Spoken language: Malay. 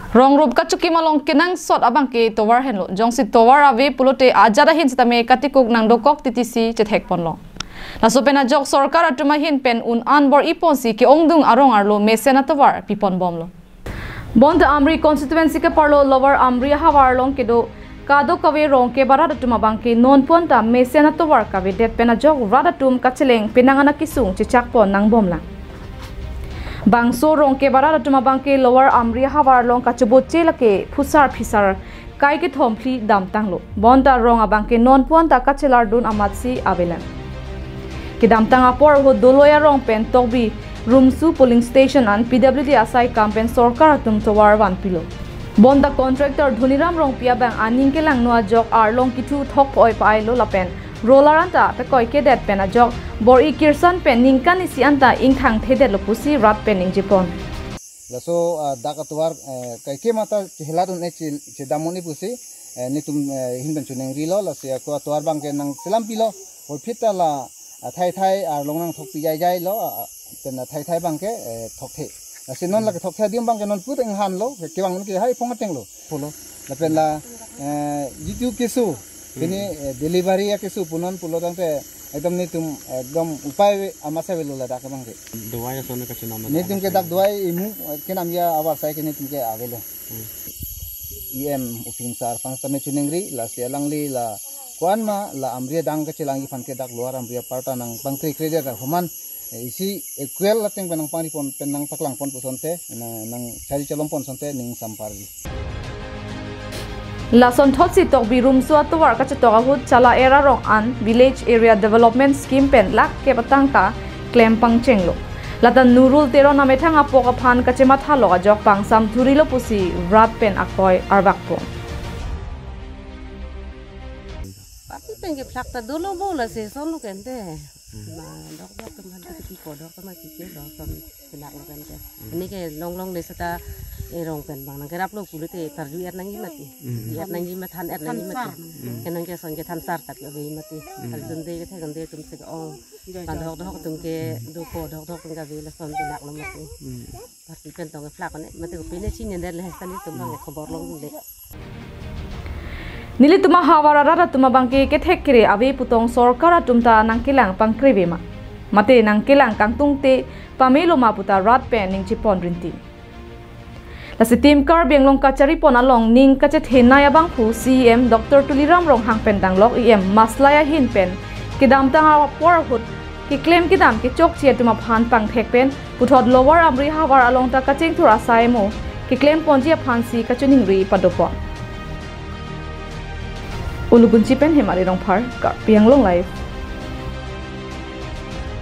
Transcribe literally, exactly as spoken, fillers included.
Rong rup kacuki malong kinang sot abang ke towar henlo jong si towar ave pulote ajara hin sitame katikuk nang dokok titisi chethek ponlo la sopena jok sarkar atuma hin pen un anbor iponsi ke ongdung arong arlo mesena towar pipon bomlo bond amri constituency ke parlo lower amri hawar long ke do kado kawe rong ke barat atuma bang ke non ponta mesena towar kawe det pena jok radatum kacheleng pinangana kisung chichak pon nang bomla Bangso rong ke barat atuma bangke lower amri hawar long kachuboche lake phusar phisar kai ke thompli dam tanglo bonda rong abangke non puanta kachelar dun amatsi abelan ke dam tanga por ho doloya rong pen tokbi rumsu polling station an P W D asai campaign sarkar atum towar wan pilo bonda contractor dhuniram rong pia bang aning ke lang noa jok ar long kithu thok oi pai lo lapen Rolaranta pe koi ke det pena jok bor I kirsan pen ningkan isi anta ingthang thedet lopusi rat pening jipon laso dakatwar kai ke mata heladun e che damoni pusi nitum hinban chuneng rilo la se ko atwar bang ke nang selam pilo or phita la thai thai ar longnang thok pi jai jai lo ten thai thai bang ke thok the se non la ke thok the dim bang ke non put eng han lo ke bang ke hai phong teng lo polo la pen la jitu kesu ini delivery ya kesu punon pulo tangte एकदम नहीं तुम एकदम उपाय आमासा वेलो लदा का बंगे दवाई सोने का चुनाव नहीं तुम के दाग दवाई इमु के नाम या आवाज साइ के नहीं तुम के आवेलो ईएम उपिंग सार पांच तने चुनेंगरी ला सेलांगली ला कौन मा ला अमरिया दांग के चलांगी फन के दाग लोअर अमरिया पार्टा नंग पंक्री क्रेडिट का हुमान इसी इक्वल लतिंग बनंग पानी पन पेनंग पकलांग पन पुसनते नंग चारी चलम पन संते निंग संपारगी Lason thotsi tokbi room suat towar ka chatoka hut chala era rong an village area development scheme pen lak ke patang ka claim pang chenglo latan nurul tero na methang apok aphan ka chema thalo jok pang sam thurilo pusi rat pen akoy arbak po papi pen ke plak ta dolo bola se son lu kente ma dok dok teman ke ki ko dok ma ki ke dok son pelak lu kente ini ke long long de sata erong pen bang nang kerap lo kulit e tarju er nangi mati er nangi mathan er nangi mati kenang ke son ke than sar tak lo be mati al dunde ke thai gande tum se o pan dok dok tum ke do ko dok dok tum ga be la son ke lak lo mati parti pen tong ke flak ne mati ko pine chin nder le hastani tum bang khobor long de Nili tuma hawara rara tuma bangke ke thekkire abe putong sarkar tumta nangkilang pangkribema mate nangkilang kangtungte pamelo ma puta rat pen ning chipon rinti La si team car biang long kachari pon along ning kachet henaya bang phu C M Doctor Tuliram rong hang pen dang lok E M maslaya hin pen kidam tanga por hut ki claim kidam ki chok chia tuma phan pang thek pen puthot lower amri hawar along ta kacheng thura sai mo ki claim ponji phan si kachuning ri padopon Ulugunchi pen hemari rong phar car biang long life